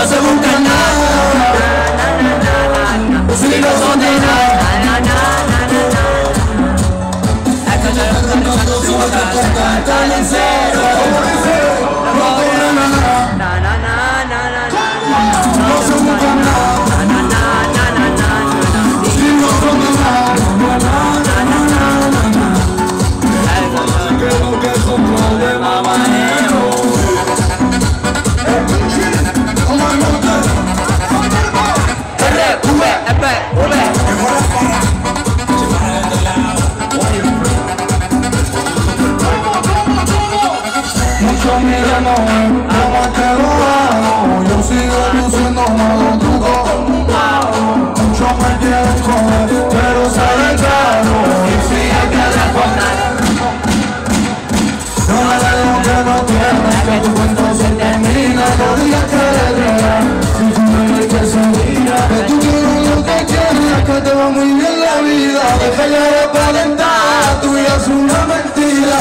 no se buscan nada, si no son de nada. Están en cero, no cobran nada, no se buscan nada, si no son de nada. Creo que es un problema manero. Muchos miran no ven cómo te lo hago. Yo sigo luciendo modo truco. Muchos me quieren comer, pero sale caro. Y si hay que responder, no me dejo que no tienes, que tu cuento se termina. No digas que eres real, si tú me ves que se diga que tú quieres lo que quieres, que te va muy bien la vida. Deja ya de aparentar, tu vida es una mentira.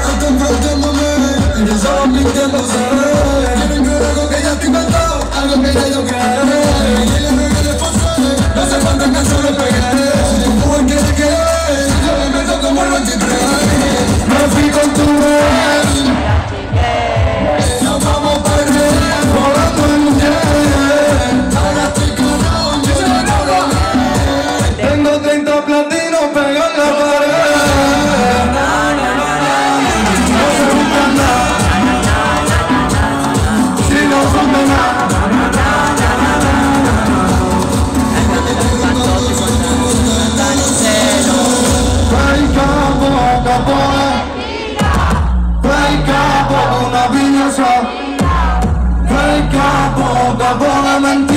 Y solo mintiéndose. Quieren ver algo que ya te inventó, algo que ya yo creé. Y ella me quiere pasar, no sé cuántas canciones pegué. Si tu mujer quiere que yo me meto como el 23. Me fui con tu mujer, nos vamos para el rey, volando en un jet. Ahora estoy con yo soy cabrón. Tengo 30 platinos pegados en la pared. Fai capo, una mentira.